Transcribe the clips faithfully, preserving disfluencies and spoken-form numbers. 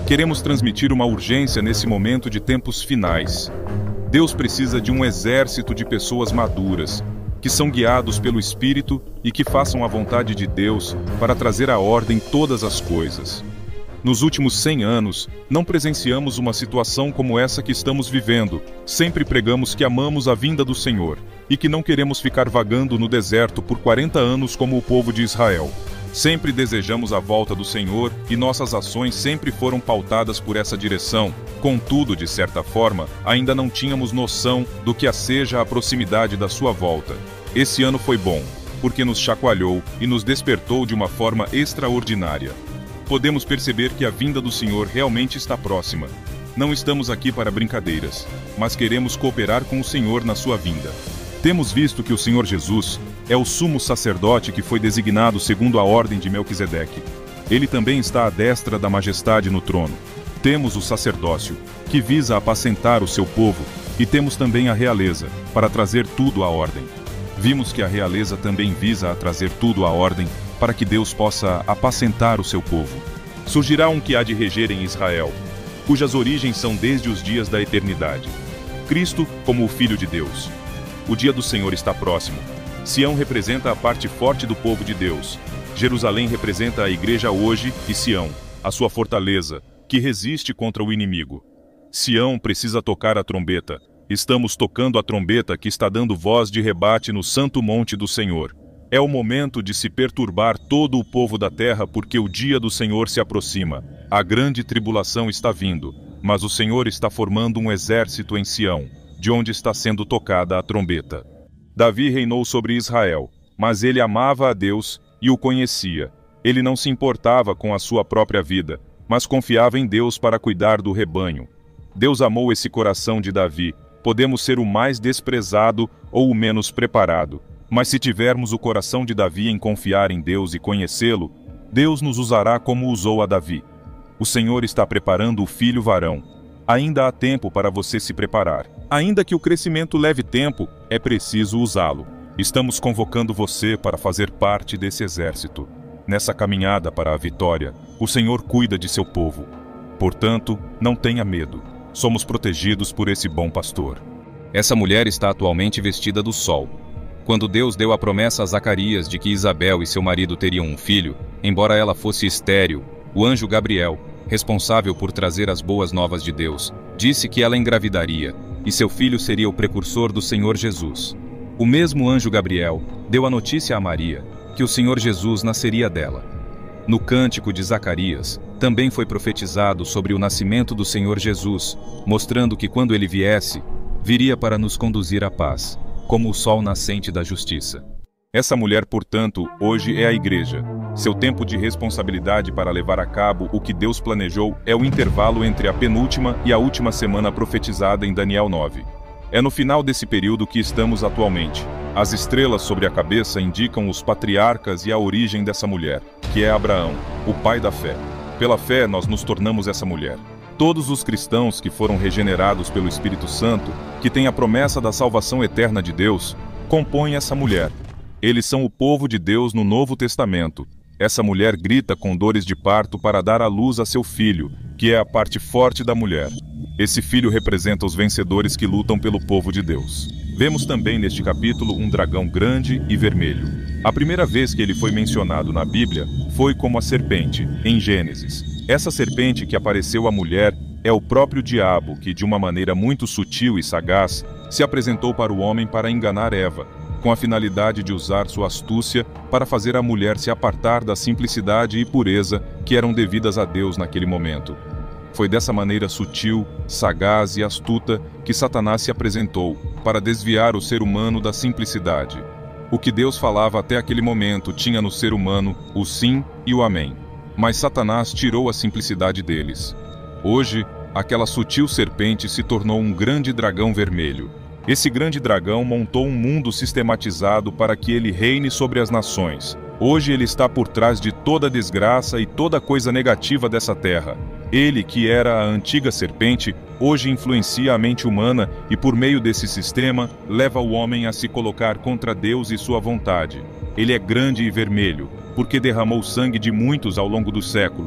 Queremos transmitir uma urgência nesse momento de tempos finais. Deus precisa de um exército de pessoas maduras, que são guiados pelo Espírito e que façam a vontade de Deus para trazer à ordem todas as coisas. Nos últimos cem anos, não presenciamos uma situação como essa que estamos vivendo. Sempre pregamos que amamos a vinda do Senhor e que não queremos ficar vagando no deserto por quarenta anos como o povo de Israel. Sempre desejamos a volta do Senhor e nossas ações sempre foram pautadas por essa direção. Contudo, de certa forma, ainda não tínhamos noção do que seja a proximidade da sua volta. Esse ano foi bom, porque nos chacoalhou e nos despertou de uma forma extraordinária. Podemos perceber que a vinda do Senhor realmente está próxima. Não estamos aqui para brincadeiras, mas queremos cooperar com o Senhor na sua vinda. Temos visto que o Senhor Jesus é o sumo sacerdote que foi designado segundo a ordem de Melquisedeque. Ele também está à destra da majestade no trono. Temos o sacerdócio, que visa apacentar o seu povo, e temos também a realeza, para trazer tudo à ordem. Vimos que a realeza também visa a trazer tudo à ordem, para que Deus possa apacentar o seu povo. Surgirá um que há de reger em Israel, cujas origens são desde os dias da eternidade. Cristo como o Filho de Deus. O dia do Senhor está próximo. Sião representa a parte forte do povo de Deus. Jerusalém representa a igreja hoje e Sião, a sua fortaleza, que resiste contra o inimigo. Sião precisa tocar a trombeta. Estamos tocando a trombeta que está dando voz de rebate no santo monte do Senhor. É o momento de se perturbar todo o povo da terra, porque o dia do Senhor se aproxima. A grande tribulação está vindo, mas o Senhor está formando um exército em Sião, de onde está sendo tocada a trombeta. Davi reinou sobre Israel, mas ele amava a Deus e o conhecia. Ele não se importava com a sua própria vida, mas confiava em Deus para cuidar do rebanho. Deus amou esse coração de Davi. Podemos ser o mais desprezado ou o menos preparado, mas se tivermos o coração de Davi em confiar em Deus e conhecê-lo, Deus nos usará como usou a Davi. O Senhor está preparando o filho varão. Ainda há tempo para você se preparar. Ainda que o crescimento leve tempo, é preciso usá-lo. Estamos convocando você para fazer parte desse exército. Nessa caminhada para a vitória, o Senhor cuida de seu povo. Portanto, não tenha medo. Somos protegidos por esse bom pastor. Essa mulher está atualmente vestida do sol. Quando Deus deu a promessa a Zacarias de que Isabel e seu marido teriam um filho, embora ela fosse estéril, o anjo Gabriel, responsável por trazer as boas novas de Deus, disse que ela engravidaria, e seu filho seria o precursor do Senhor Jesus. O mesmo anjo Gabriel deu a notícia a Maria, que o Senhor Jesus nasceria dela. No cântico de Zacarias, também foi profetizado sobre o nascimento do Senhor Jesus, mostrando que quando ele viesse, viria para nos conduzir à paz, como o sol nascente da justiça. Essa mulher, portanto, hoje é a igreja. Seu tempo de responsabilidade para levar a cabo o que Deus planejou é o intervalo entre a penúltima e a última semana profetizada em Daniel nove. É no final desse período que estamos atualmente. As estrelas sobre a cabeça indicam os patriarcas e a origem dessa mulher, que é Abraão, o pai da fé. Pela fé, nós nos tornamos essa mulher. Todos os cristãos que foram regenerados pelo Espírito Santo, que têm a promessa da salvação eterna de Deus, compõem essa mulher. Eles são o povo de Deus no Novo Testamento. Essa mulher grita com dores de parto para dar à luz a seu filho, que é a parte forte da mulher. Esse filho representa os vencedores que lutam pelo povo de Deus. Vemos também neste capítulo um dragão grande e vermelho. A primeira vez que ele foi mencionado na Bíblia foi como a serpente, em Gênesis. Essa serpente que apareceu à mulher é o próprio diabo que, de uma maneira muito sutil e sagaz, se apresentou para o homem para enganar Eva, com a finalidade de usar sua astúcia para fazer a mulher se apartar da simplicidade e pureza que eram devidas a Deus naquele momento. Foi dessa maneira sutil, sagaz e astuta que Satanás se apresentou, para desviar o ser humano da simplicidade. O que Deus falava até aquele momento tinha no ser humano o sim e o amém. Mas Satanás tirou a simplicidade deles. Hoje, aquela sutil serpente se tornou um grande dragão vermelho. Esse grande dragão montou um mundo sistematizado para que ele reine sobre as nações. Hoje ele está por trás de toda a desgraça e toda coisa negativa dessa terra. Ele, que era a antiga serpente, hoje influencia a mente humana e, por meio desse sistema, leva o homem a se colocar contra Deus e sua vontade. Ele é grande e vermelho, porque derramou sangue de muitos ao longo dos séculos.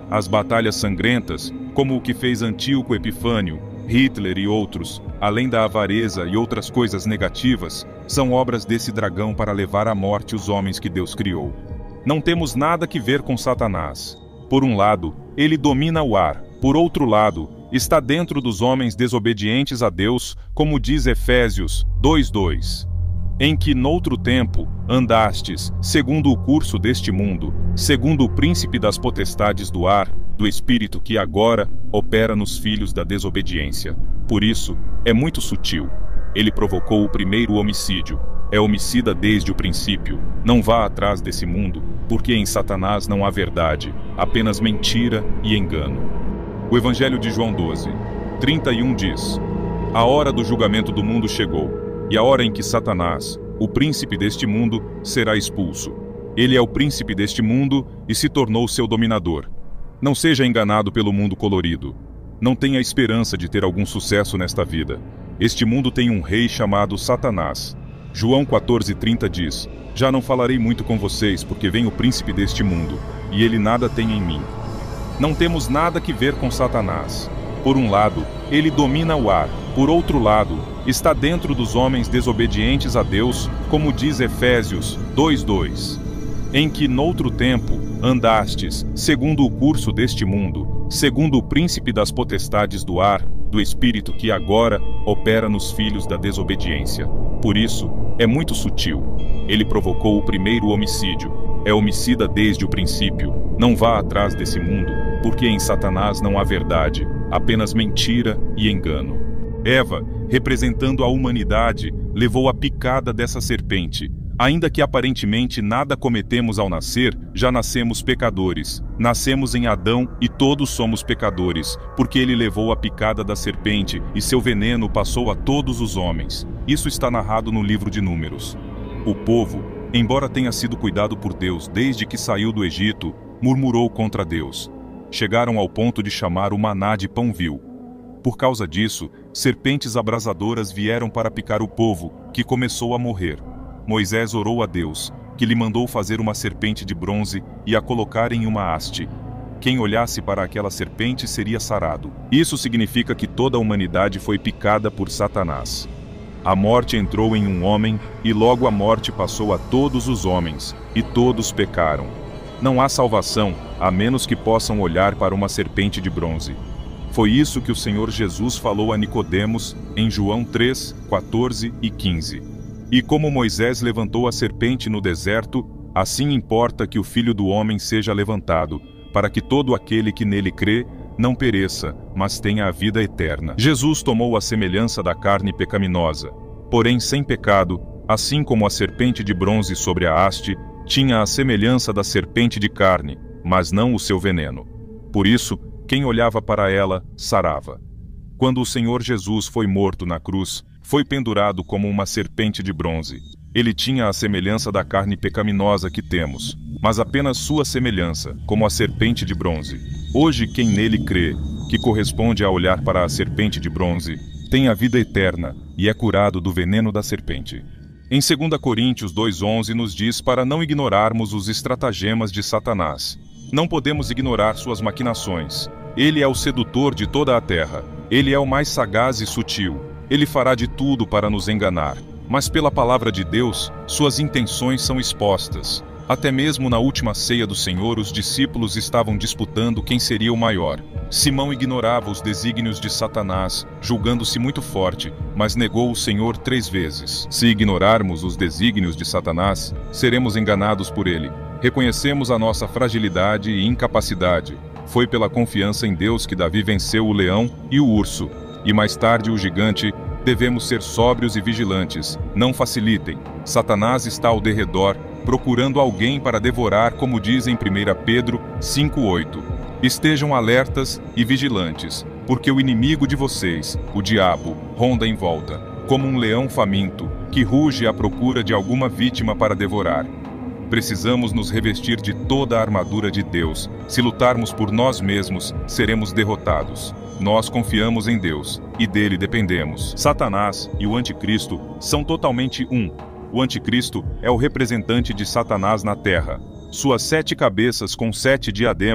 As batalhas sangrentas, como o que fez Antíoco Epifânio, Hitler e outros, além da avareza e outras coisas negativas, são obras desse dragão para levar à morte os homens que Deus criou. Não temos nada que ver com Satanás. Por um lado, ele domina o ar. Por outro lado, está dentro dos homens desobedientes a Deus, como diz Efésios dois, dois. Em que noutro tempo andastes, segundo o curso deste mundo, segundo o príncipe das potestades do ar, do espírito que agora opera nos filhos da desobediência. Por isso, é muito sutil. Ele provocou o primeiro homicídio. É homicida desde o princípio. Não vá atrás desse mundo, porque em Satanás não há verdade, apenas mentira e engano. O Evangelho de João doze, trinta e um diz: A hora do julgamento do mundo chegou, e a hora em que Satanás, o príncipe deste mundo, será expulso. Ele é o príncipe deste mundo e se tornou seu dominador. Não seja enganado pelo mundo colorido. Não tenha esperança de ter algum sucesso nesta vida. Este mundo tem um rei chamado Satanás. João quatorze, trinta diz: Já não falarei muito com vocês, porque vem o príncipe deste mundo, e ele nada tem em mim. Não temos nada que ver com Satanás. Por um lado, ele domina o ar. Por outro lado, está dentro dos homens desobedientes a Deus, como diz Efésios dois, dois. Em que noutro tempo andastes, segundo o curso deste mundo, segundo o príncipe das potestades do ar, do espírito que agora opera nos filhos da desobediência. Por isso, é muito sutil. Ele provocou o primeiro homicídio. É homicida desde o princípio. Não vá atrás desse mundo, porque em Satanás não há verdade, apenas mentira e engano. Eva, representando a humanidade, levou a picada dessa serpente. Ainda que aparentemente nada cometemos ao nascer, já nascemos pecadores. Nascemos em Adão e todos somos pecadores, porque ele levou a picada da serpente e seu veneno passou a todos os homens. Isso está narrado no livro de Números. O povo, embora tenha sido cuidado por Deus desde que saiu do Egito, murmurou contra Deus. Chegaram ao ponto de chamar o maná de pão vil. Por causa disso, serpentes abrasadoras vieram para picar o povo, que começou a morrer. Moisés orou a Deus, que lhe mandou fazer uma serpente de bronze e a colocar em uma haste. Quem olhasse para aquela serpente seria sarado. Isso significa que toda a humanidade foi picada por Satanás. A morte entrou em um homem, e logo a morte passou a todos os homens, e todos pecaram. Não há salvação, a menos que possam olhar para uma serpente de bronze. Foi isso que o Senhor Jesus falou a Nicodemos em João três, quatorze e quinze. E como Moisés levantou a serpente no deserto, assim importa que o Filho do Homem seja levantado, para que todo aquele que nele crê não pereça, mas tenha a vida eterna. Jesus tomou a semelhança da carne pecaminosa, porém sem pecado, assim como a serpente de bronze sobre a haste tinha a semelhança da serpente de carne, mas não o seu veneno. Por isso, quem olhava para ela, sarava. Quando o Senhor Jesus foi morto na cruz, foi pendurado como uma serpente de bronze. Ele tinha a semelhança da carne pecaminosa que temos, mas apenas sua semelhança, como a serpente de bronze. Hoje quem nele crê, que corresponde a olhar para a serpente de bronze, tem a vida eterna e é curado do veneno da serpente. Em segunda Coríntios dois, onze nos diz para não ignorarmos os estratagemas de Satanás. Não podemos ignorar suas maquinações. Ele é o sedutor de toda a terra. Ele é o mais sagaz e sutil. Ele fará de tudo para nos enganar. Mas pela palavra de Deus, suas intenções são expostas. Até mesmo na última ceia do Senhor, os discípulos estavam disputando quem seria o maior. Simão ignorava os desígnios de Satanás, julgando-se muito forte, mas negou o Senhor três vezes. Se ignorarmos os desígnios de Satanás, seremos enganados por ele. Reconhecemos a nossa fragilidade e incapacidade. Foi pela confiança em Deus que Davi venceu o leão e o urso, e mais tarde o gigante. Devemos ser sóbrios e vigilantes. Não facilitem. Satanás está ao derredor, procurando alguém para devorar, como diz em primeira Pedro cinco, oito. Estejam alertas e vigilantes, porque o inimigo de vocês, o diabo, ronda em volta, como um leão faminto, que ruge à procura de alguma vítima para devorar. Precisamos nos revestir de toda a armadura de Deus. Se lutarmos por nós mesmos, seremos derrotados. Nós confiamos em Deus, e dele dependemos. Satanás e o Anticristo são totalmente um. O Anticristo é o representante de Satanás na terra. Suas sete cabeças com sete diademas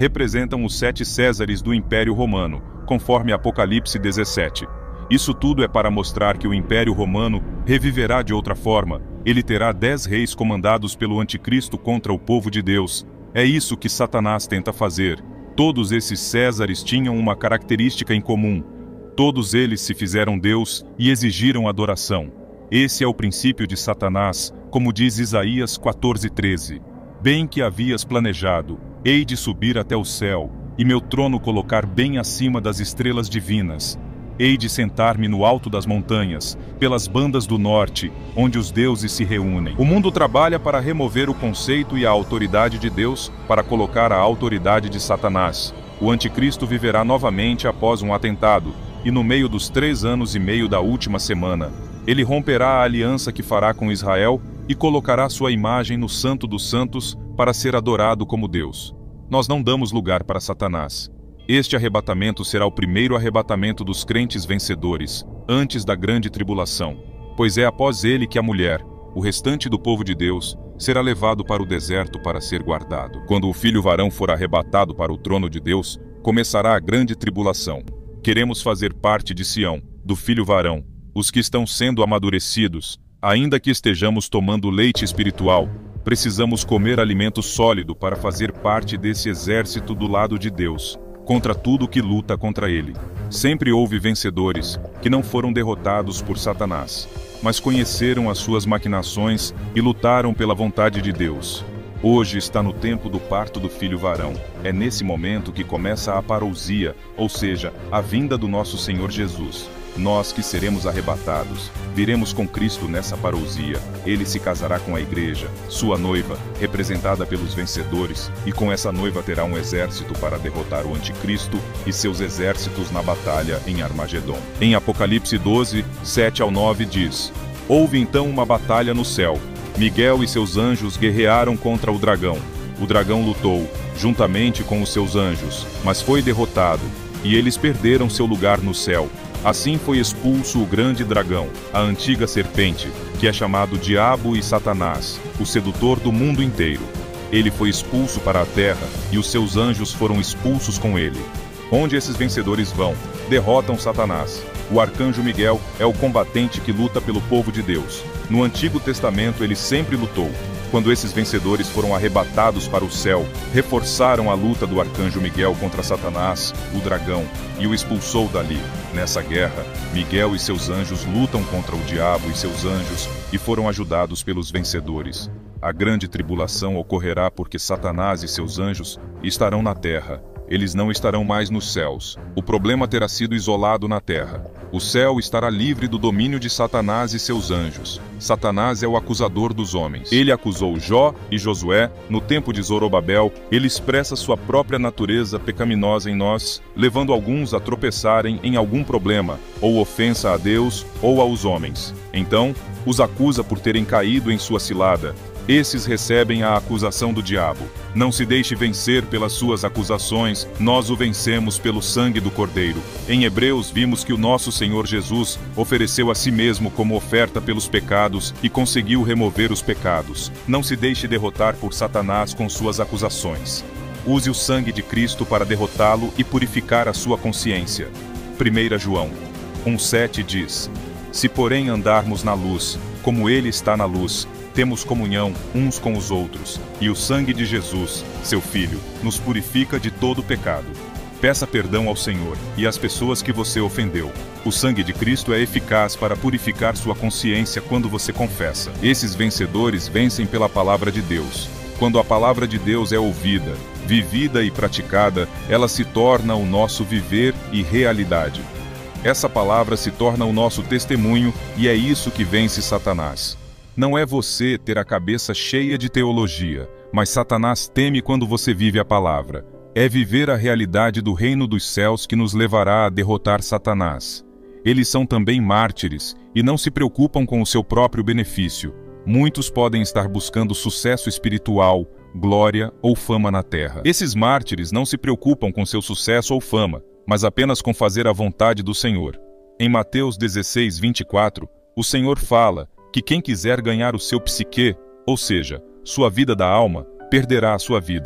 representam os sete Césares do Império Romano, conforme Apocalipse dezessete. Isso tudo é para mostrar que o Império Romano reviverá de outra forma. Ele terá dez reis comandados pelo Anticristo contra o povo de Deus. É isso que Satanás tenta fazer. Todos esses Césares tinham uma característica em comum. Todos eles se fizeram Deus e exigiram adoração. Esse é o princípio de Satanás, como diz Isaías quatorze, treze. Bem que havias planejado, hei de subir até o céu, e meu trono colocar bem acima das estrelas divinas. Hei de sentar-me no alto das montanhas, pelas bandas do norte, onde os deuses se reúnem. O mundo trabalha para remover o conceito e a autoridade de Deus para colocar a autoridade de Satanás. O anticristo viverá novamente após um atentado, e no meio dos três anos e meio da última semana, ele romperá a aliança que fará com Israel e colocará sua imagem no Santo dos Santos para ser adorado como Deus. Nós não damos lugar para Satanás. Este arrebatamento será o primeiro arrebatamento dos crentes vencedores, antes da grande tribulação, pois é após ele que a mulher, o restante do povo de Deus, será levado para o deserto para ser guardado. Quando o filho varão for arrebatado para o trono de Deus, começará a grande tribulação. Queremos fazer parte de Sião, do filho varão, os que estão sendo amadurecidos, ainda que estejamos tomando leite espiritual. Precisamos comer alimento sólido para fazer parte desse exército do lado de Deus, contra tudo que luta contra ele. Sempre houve vencedores, que não foram derrotados por Satanás, mas conheceram as suas maquinações e lutaram pela vontade de Deus. Hoje está no tempo do parto do filho varão. É nesse momento que começa a parousia, ou seja, a vinda do nosso Senhor Jesus. Nós que seremos arrebatados, viremos com Cristo nessa parousia. Ele se casará com a igreja, sua noiva, representada pelos vencedores, e com essa noiva terá um exército para derrotar o anticristo e seus exércitos na batalha em Armagedon. Em Apocalipse doze, sete ao nove diz: Houve então uma batalha no céu. Miguel e seus anjos guerrearam contra o dragão. O dragão lutou, juntamente com os seus anjos, mas foi derrotado, e eles perderam seu lugar no céu. Assim foi expulso o grande dragão, a antiga serpente, que é chamado Diabo e Satanás, o sedutor do mundo inteiro. Ele foi expulso para a terra, e os seus anjos foram expulsos com ele. Onde esses vencedores vão, derrotam Satanás. O arcanjo Miguel é o combatente que luta pelo povo de Deus. No Antigo Testamento ele sempre lutou. Quando esses vencedores foram arrebatados para o céu, reforçaram a luta do arcanjo Miguel contra Satanás, o dragão, e o expulsou dali. Nessa guerra, Miguel e seus anjos lutam contra o diabo e seus anjos e foram ajudados pelos vencedores. A grande tribulação ocorrerá porque Satanás e seus anjos estarão na terra. Eles não estarão mais nos céus. O problema terá sido isolado na terra. O céu estará livre do domínio de Satanás e seus anjos. Satanás é o acusador dos homens. Ele acusou Jó e Josué. No tempo de Zorobabel, ele expressa sua própria natureza pecaminosa em nós, levando alguns a tropeçarem em algum problema, ou ofensa a Deus ou aos homens. Então, os acusa por terem caído em sua cilada. Esses recebem a acusação do diabo. Não se deixe vencer pelas suas acusações, nós o vencemos pelo sangue do Cordeiro. Em Hebreus vimos que o nosso Senhor Jesus ofereceu a si mesmo como oferta pelos pecados e conseguiu remover os pecados. Não se deixe derrotar por Satanás com suas acusações. Use o sangue de Cristo para derrotá-lo e purificar a sua consciência. primeira João um, sete diz: Se porém andarmos na luz, como ele está na luz, temos comunhão uns com os outros, e o sangue de Jesus, seu Filho, nos purifica de todo pecado. Peça perdão ao Senhor e às pessoas que você ofendeu. O sangue de Cristo é eficaz para purificar sua consciência quando você confessa. Esses vencedores vencem pela palavra de Deus. Quando a palavra de Deus é ouvida, vivida e praticada, ela se torna o nosso viver e realidade. Essa palavra se torna o nosso testemunho e é isso que vence Satanás. Não é você ter a cabeça cheia de teologia, mas Satanás teme quando você vive a palavra. É viver a realidade do reino dos céus que nos levará a derrotar Satanás. Eles são também mártires e não se preocupam com o seu próprio benefício. Muitos podem estar buscando sucesso espiritual, glória ou fama na terra. Esses mártires não se preocupam com seu sucesso ou fama, mas apenas com fazer a vontade do Senhor. Em Mateus dezesseis, vinte e quatro, o Senhor fala que quem quiser ganhar o seu psique, ou seja, sua vida da alma, perderá a sua vida.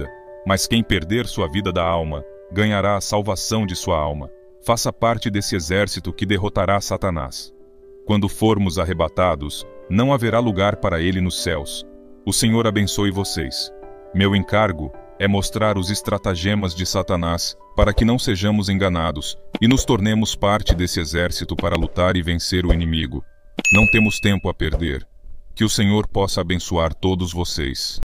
Mas quem perder sua vida da alma, ganhará a salvação de sua alma. Faça parte desse exército que derrotará Satanás. Quando formos arrebatados, não haverá lugar para ele nos céus. O Senhor abençoe vocês. Meu encargo é mostrar os estratagemas de Satanás para que não sejamos enganados e nos tornemos parte desse exército para lutar e vencer o inimigo. Não temos tempo a perder. Que o Senhor possa abençoar todos vocês.